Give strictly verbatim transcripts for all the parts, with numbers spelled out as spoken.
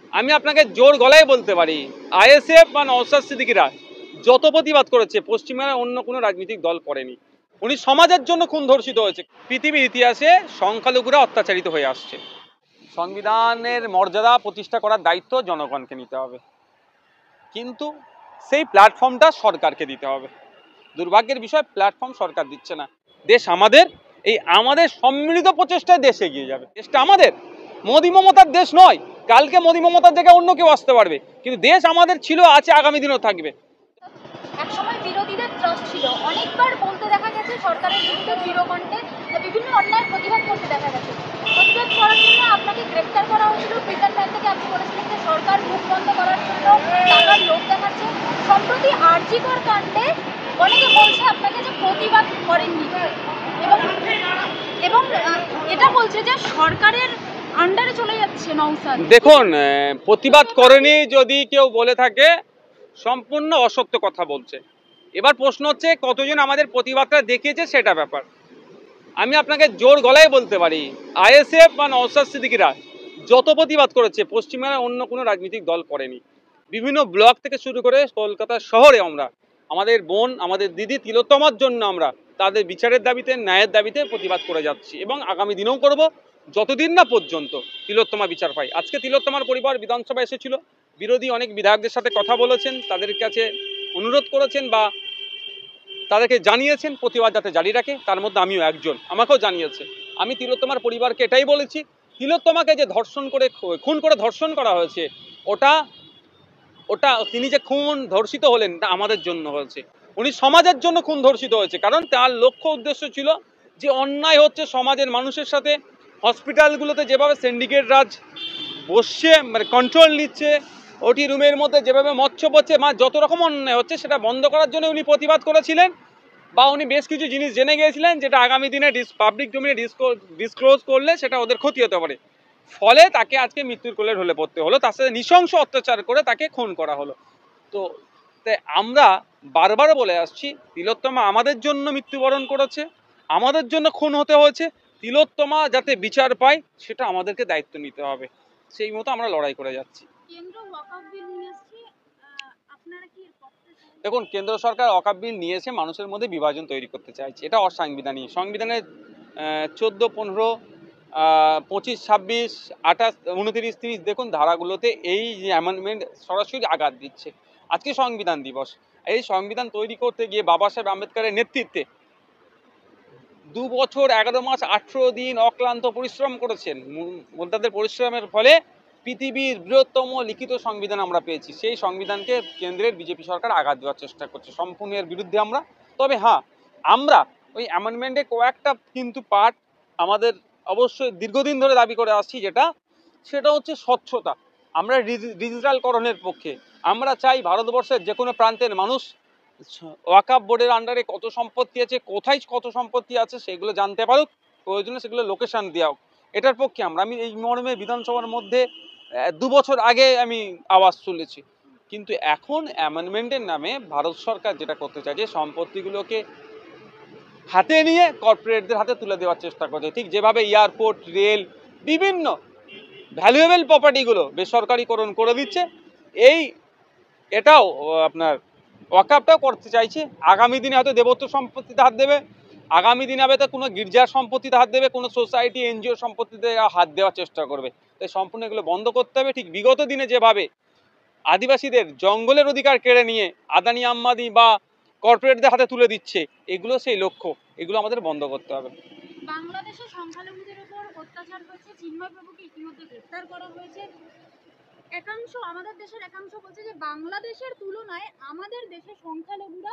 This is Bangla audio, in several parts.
আমি আপনাকে জোর গলায় বলতে পারি আইএসএফ বা নওশাদ সিদ্দিকীরা যত প্রতিবাদ করেছে পশ্চিমবঙ্গের অন্য কোনো রাজনৈতিক দল করেনি। উনি সমাজের জন্য খুন ধর্ষিত হয়েছে। পৃথিবীর ইতিহাসে সংখ্যালঘুরা অত্যাচারিত হয়ে আসছে। সংবিধানের মর্যাদা প্রতিষ্ঠা করার দায়িত্ব জনগণকে নিতে হবে, কিন্তু সেই প্ল্যাটফর্মটা সরকারকে দিতে হবে। দুর্ভাগ্যের বিষয়, প্ল্যাটফর্ম সরকার দিচ্ছে না। দেশ আমাদের, এই আমাদের সম্মিলিত প্রচেষ্টায় দেশ এগিয়ে যাবে। দেশটা আমাদের, মোদি মমতার দেশ নয়। কালকে মোদি মমতার জায়গায় অন্য কেউ আসতে পারবে, কিন্তু দেশ আমাদের ছিল, আছে, আগামী দিনেও থাকবে। একসময় বিরোধীদের ত্রাস ছিল, অনেকবার বলতে দেখা গেছে সরকারের বিরুদ্ধে দৃঢ় কণ্ঠে বিভিন্ন অন্যায় প্রতিবাদ করতে দেখা গেছে। প্রতিবাদ করার জন্য আপনাকে গ্রেপ্তার করা হয়েছিল। প্রিজন ভ্যান থেকে আপনি বলেছিলেন যে সরকার মুখ বন্ধ করার জন্য টাকার লোক দেখাচ্ছে। সম্প্রতি আরজিকর কাণ্ডে অনেকে বলছে আপনাকে যে প্রতিবাদ করেননি, এবং এবং এটা বলছে যে সরকারের আন্ডারে চলে যাচ্ছে নওশাদ। দেখুন, প্রতিবাদ করেনি যদি কেউ বলে থাকে, সম্পূর্ণ অসত্য কথা বলছে। এবার প্রশ্ন হচ্ছে কতজন আমাদের প্রতিবাদটা দেখিয়েছে, সেটা ব্যাপার। আমি আপনাকে জোর গলায় বলতে পারি আইএসএফ বা নওশাদ সিদ্দিকীরা যত প্রতিবাদ করেছে পশ্চিমবঙ্গের অন্য কোনো রাজনৈতিক দল করেনি। বিভিন্ন ব্লক থেকে শুরু করে কলকাতা শহরে আমরা আমাদের বোন, আমাদের দিদি তিলোত্তমার জন্য আমরা তাদের বিচারের দাবিতে, ন্যায়ের দাবিতে প্রতিবাদ করে যাচ্ছি, এবং আগামী দিনেও করব, যতদিন না পর্যন্ত তিলোত্তমা বিচার পাই। আজকে তিলোত্তমার পরিবার বিধানসভা এসেছিল, বিরোধী অনেক বিধায়কদের সাথে কথা বলেছেন, তাদের কাছে অনুরোধ করেছেন বা তাদেরকে জানিয়েছেন প্রতিবাদ যাতে জারি রাখে। তার মধ্যে আমিও একজন, আমাকেও জানিয়েছে। আমি তিলোত্তমার পরিবারকে এটাই বলেছি, তিলোত্তমাকে যে ধর্ষণ করে খুন করে ধর্ষণ করা হয়েছে, ওটা ওটা তিনি যে খুন ধর্ষিত হলেন তা আমাদের জন্য হয়েছে। উনি সমাজের জন্য খুন ধর্ষিত হয়েছে, কারণ তার লক্ষ্য উদ্দেশ্য ছিল যে অন্যায় হচ্ছে সমাজের মানুষের সাথে। হসপিটালগুলোতে যেভাবে সিন্ডিকেট রাজ বসছে, মানে কন্ট্রোল নিচ্ছে, ওটি রুমের মধ্যে যেভাবে মৎস্য পড়ছে, মা যত রকম অন্যায় হচ্ছে সেটা বন্ধ করার জন্য উনি প্রতিবাদ করেছিলেন, বা উনি বেশ কিছু জিনিস জেনে গিয়েছিলেন যেটা আগামী দিনে পাবলিক ডোমেইনে ডিসক্লোজ করলে সেটা ওদের ক্ষতি হতে পারে। ফলে তাকে আজকে মৃত্যুর কোলে ঢলে পড়তে হলো, তার সাথে নৃশংস অত্যাচার করে তাকে খুন করা হলো। তো তাই আমরা বারবার বলে আসছি, তিলোত্তমা আমাদের জন্য মৃত্যুবরণ করেছে, আমাদের জন্য খুন হতে হয়েছে। তিলোত্তমা যাতে বিচার পায় সেটা আমাদেরকে দায়িত্ব নিতে হবে, সেই মতো আমরা লড়াই করে যাচ্ছি। দেখুন, কেন্দ্র সরকার ওয়াকফ বিল নিয়েছে, মানুষের মধ্যে বিভাজন তৈরি করতে চাইছে, এটা অসাংবিধানিক। সংবিধানের চোদ্দো, পনেরো, পঁচিশ, ছাব্বিশ, আঠাশ, উনত্রিশ, তিরিশ দেখুন ধারাগুলোতে এই যে অ্যামেন্ডমেন্ট সরাসরি আঘাত দিচ্ছে। আজকে সংবিধান দিবস, এই সংবিধান তৈরি করতে গিয়ে বাবা সাহেব আম্বেদকরের নেতৃত্বে দু বছর এগারো মাস আঠেরো দিন অক্লান্ত পরিশ্রম করেছেন। তাদের পরিশ্রমের ফলে পৃথিবীর বৃহত্তম লিখিত সংবিধান আমরা পেয়েছি। সেই সংবিধানকে কেন্দ্রের বিজেপি সরকার আঘাত দেওয়ার চেষ্টা করছে, সম্পূর্ণ এর বিরুদ্ধে আমরা। তবে হ্যাঁ, আমরা ওই অ্যামেন্ডমেন্টে কয়েকটা কিন্তু পার্ট আমাদের অবশ্যই দীর্ঘদিন ধরে দাবি করে আসছি, যেটা সেটা হচ্ছে স্বচ্ছতা। আমরা ডিজিটালকরণের পক্ষে। আমরা চাই ভারতবর্ষের যে কোনো প্রান্তের মানুষ ওয়াকফ বোর্ডের আন্ডারে কত সম্পত্তি আছে, কোথায় কত সম্পত্তি আছে সেগুলো জানতে পারুক, প্রয়োজনে সেগুলো লোকেশন দেওয়া হোক। এটার পক্ষে আমরা আমি এই মর্মে বিধানসভার মধ্যে দু বছর আগে আমি আওয়াজ তুলেছি। কিন্তু এখন অ্যামেন্ডমেন্টের নামে ভারত সরকার যেটা করতে চায়, যে সম্পত্তিগুলোকে হাতে নিয়ে কর্পোরেটদের হাতে তুলে দেওয়ার চেষ্টা করছে। ঠিক যেভাবে এয়ারপোর্ট, রেল, বিভিন্ন ভ্যালুয়েবল প্রপার্টিগুলো বেসরকারিকরণ করে দিচ্ছে, এই এটাও আপনার ওয়াকফটাও করতে চাইছে। আগামী দিনে হয়তো দেবত্ব সম্পত্তিতে হাত দেবে, আগামী দিনে হয়তো কোনো গির্জার সম্পত্তিতে হাত দেবে, কোনো সোসাইটি, এনজিও সম্পত্তিতে হাত দেওয়ার চেষ্টা করবে। তাই সম্পূর্ণ এগুলো বন্ধ করতে হবে। ঠিক বিগত দিনে যেভাবে আদিবাসীদের জঙ্গলের অধিকার কেড়ে নিয়ে আদানি আম্বানি বা কর্পোরেটদের হাতে তুলে দিচ্ছে, এগুলো সেই লক্ষ্য, এগুলো আমাদের বন্ধ করতে হবে। বাংলাদেশে সংখ্যালঘুদের উপর অত্যাচার হয়েছে, চিন্ময় প্রভুকে ইতিমধ্যে গ্রেফতার করা হয়েছে। একাংশ, আমাদের দেশের একাংশ বলছে যে বাংলাদেশের তুলনায় আমাদের দেশে সংখ্যালঘুরা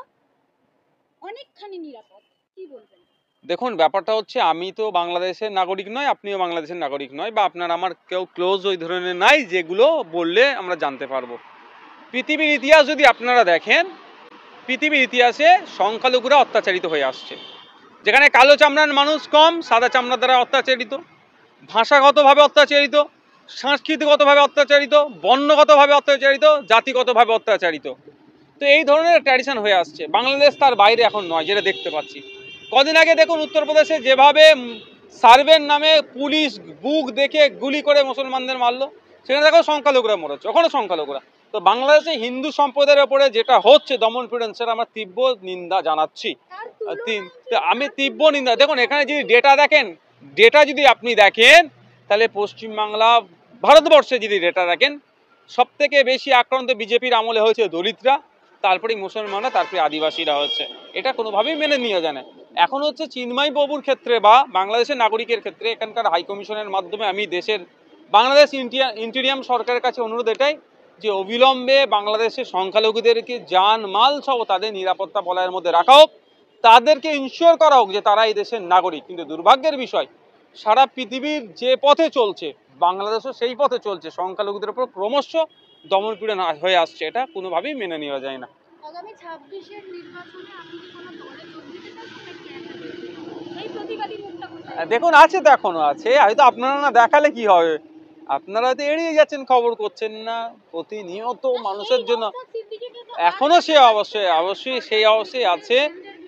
অনেকখানি নিরাপদ। কি বলবেন? দেখুন, ব্যাপারটা হচ্ছে আমি তো বাংলাদেশের নাগরিক নয়, আপনিও বাংলাদেশের নাগরিক নয়, বা আপনার আমার কেউ ক্লোজ ওই ধরনের নাই যেগুলো বললে আমরা জানতে পারবো। পৃথিবীর ইতিহাস যদি আপনারা দেখেন, পৃথিবীর ইতিহাসে সংখ্যালঘুরা অত্যাচারিত হয়ে আসছে। যেখানে কালো চামড়ার মানুষ কম, সাদা চামড়ার দ্বারা অত্যাচারিত, ভাষাগতভাবে অত্যাচারিত, সাংস্কৃতিকগতভাবে অত্যাচারিত, বর্ণগতভাবে অত্যাচারিত, জাতিগতভাবে অত্যাচারিত। তো এই ধরনের ট্র্যাডিশন হয়ে আসছে। বাংলাদেশ তার বাইরে এখন নয়, যেটা দেখতে পাচ্ছি। কদিন আগে দেখুন উত্তরপ্রদেশে যেভাবে সার্ভের নামে পুলিশ বুক দেখে গুলি করে মুসলমানদের মারলো, সেখানে দেখো সংখ্যালঘুরা মরেছে, ওখানে সংখ্যালঘুরা। তো বাংলাদেশে হিন্দু সম্প্রদায়ের ওপরে যেটা হচ্ছে দমন পীড়ন, সেটা আমরা তীব্র নিন্দা জানাচ্ছি। আমি তীব্র নিন্দা, দেখুন এখানে যদি ডেটা দেখেন, ডেটা যদি আপনি দেখেন তাহলে পশ্চিমবাংলা, ভারতবর্ষে যদি ডেটা দেখেন, সব থেকে বেশি আক্রান্ত বিজেপির আমলে হয়েছে দলিতরা, তারপরে মুসলমানরা, তারপরে আদিবাসীরা হচ্ছে। এটা কোনোভাবেই মেনে নিয়ে যায় না। এখন হচ্ছে চিন্ময় বাবুর ক্ষেত্রে বা বাংলাদেশের নাগরিকের ক্ষেত্রে এখানকার হাইকমিশনের মাধ্যমে আমি দেশের বাংলাদেশ ইন্টেরিয়াম সরকারের কাছে অনুরোধ এটাই যে অবিলম্বে বাংলাদেশের সংখ্যালঘুদেরকে জান মাল সহ তাদের নিরাপত্তা বলয়ের মধ্যে রাখা হোক, তাদেরকে ইনশিওর করা হোক যে তারা এই দেশের নাগরিক। কিন্তু দুর্ভাগ্যের বিষয়, সারা পৃথিবীর যে পথে চলছে বাংলাদেশও সেই পথে চলছে, সংখ্যালঘুদের উপর ক্রমশ দমনপীড়ন হয়ে আসছে। এটা কোনোভাবেই মেনে নেওয়া যায় না। আগামী ছাব্বিশের নির্বাচনে আপনি কি কোনো দলে যোগ দিতে চাচ্ছেন নাকি এই প্রতিবাদী মুখটা কোথায়? দেখুন আছে তো, এখনো আছে, হয়তো আপনারা না দেখালে কি হবে, আপনারা হয়তো এড়িয়ে যাচ্ছেন, খবর করছেন না। প্রতিনিয়ত মানুষের জন্য এখনো সে অবশ্যই অবশ্যই সেই অবশ্যই আছে।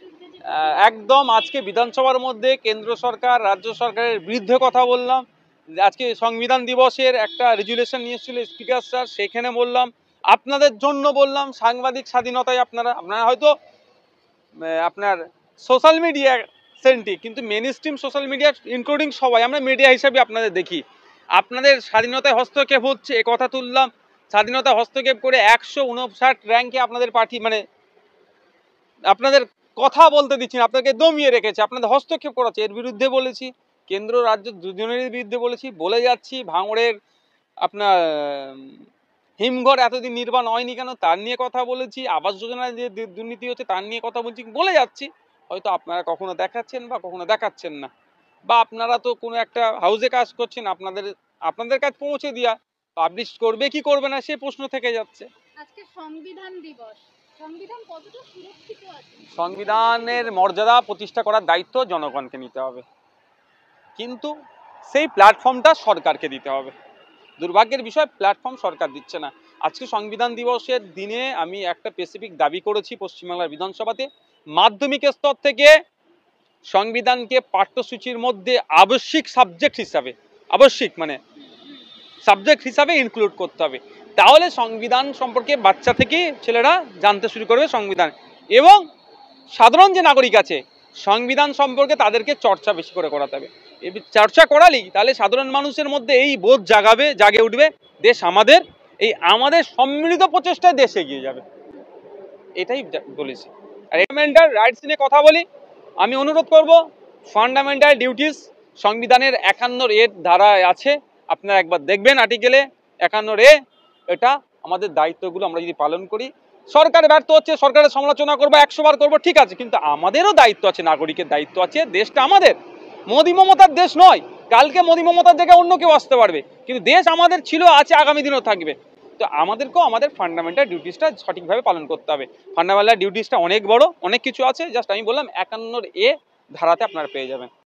একদম আজকে বিধানসভার মধ্যে কেন্দ্র সরকার রাজ্য সরকারের বিরুদ্ধে কথা বললাম। আজকে সংবিধান দিবসের একটা রেজুলেশন নিয়ে এসেছিল স্পিকার স্যার, সেখানে বললাম, আপনাদের জন্য বললাম, সাংবাদিক স্বাধীনতায় আপনারা আপনারা হয়তো আপনার সোশ্যাল মিডিয়া সেন্টি, কিন্তু main stream social media including সবাই আমরা মিডিয়া হিসাবে আপনাদের দেখি। আপনাদের স্বাধীনতায় হস্তক্ষেপ হচ্ছে এ কথা তুললাম। স্বাধীনতা হস্তক্ষেপ করে একশো উনষাট র্যাঙ্কে আপনাদের পার্টি মানে আপনাদের কথা বলতে দিচ্ছেন, আপনাকে দমিয়ে রেখেছে, আপনাদের হস্তক্ষেপ করাচ্ছে, এর বিরুদ্ধে বলেছি। কেন্দ্র রাজ্য দুজনেরই বিরুদ্ধে বলেছি, বলে যাচ্ছি। ভাঙড়ের আপনার হিমঘর এতদিন নির্মাণ হয়নি কেন তার নিয়ে কথা বলেছি। আবাস যোজনায় যে দুর্নীতি হচ্ছে তার নিয়ে কথা বলছি, বলে যাচ্ছি। হয়তো আপনারা কখনো দেখাচ্ছেন বা কখনো দেখাচ্ছেন না, বা আপনারা তো কোনো একটা হাউসে কাজ করছেন, আপনাদের আপনাদের কাজ পৌঁছে দিয়া পাবলিশ করবে কি করবে না সে প্রশ্ন থেকে যাচ্ছে। আজকে সংবিধান দিবস, সংবিধান কতটা সুরক্ষিত আছে? সংবিধানের মর্যাদা প্রতিষ্ঠা করার দায়িত্ব জনগণকে নিতে হবে, কিন্তু সেই প্ল্যাটফর্মটা সরকারকে দিতে হবে। দুর্ভাগ্যের বিষয়, প্ল্যাটফর্ম সরকার দিচ্ছে না। আজকে সংবিধান দিবসের দিনে আমি একটা স্পেসিফিক দাবি করেছি পশ্চিমবাংলার বিধানসভাতে, মাধ্যমিক স্তর থেকে সংবিধানকে পাঠ্যসূচির মধ্যে আবশ্যিক সাবজেক্ট হিসাবে, আবশ্যিক মানে সাবজেক্ট হিসাবে ইনক্লুড করতে হবে। তাহলে সংবিধান সম্পর্কে বাচ্চা থেকে ছেলেরা জানতে শুরু করবে সংবিধান, এবং সাধারণ যে নাগরিক আছে সংবিধান সম্পর্কে তাদেরকে চর্চা বেশি করে করাতে হবে। এই চর্চা করালেই তাহলে সাধারণ মানুষের মধ্যে এই বোধ জাগাবে, জাগে উঠবে, দেশ আমাদের, এই আমাদের সম্মিলিত প্রচেষ্টায় দেশ এগিয়ে যাবে। এটাই বলেছি। আর ফান্ডামেন্টাল রাইটস নিয়ে কথা বলি, আমি অনুরোধ করব, ফান্ডামেন্টাল ডিউটিস সংবিধানের একান্ন এর ধারায় আছে, আপনারা একবার দেখবেন আর্টিকেলে একান্ন এ। এটা আমাদের দায়িত্বগুলো আমরা যদি পালন করি, সরকার ব্যর্থ হচ্ছে, সরকারের সমালোচনা করবো, একশো বার করবো, ঠিক আছে, কিন্তু আমাদেরও দায়িত্ব আছে, নাগরিকের দায়িত্ব আছে। দেশটা আমাদের, মোদি মমতার দেশ নয়। কালকে মোদি মমতার জায়গায় অন্য কেউ আসতে পারবে, কিন্তু দেশ আমাদের ছিল, আছে, আগামী দিনেও থাকবে। তো আমাদেরকেও আমাদের ফান্ডামেন্টাল ডিউটিসটা সঠিকভাবে পালন করতে হবে। ফান্ডামেন্টাল ডিউটিসটা অনেক বড়, অনেক কিছু আছে, জাস্ট আমি বললাম একান্ন এ ধারাতে আপনারা পেয়ে যাবেন।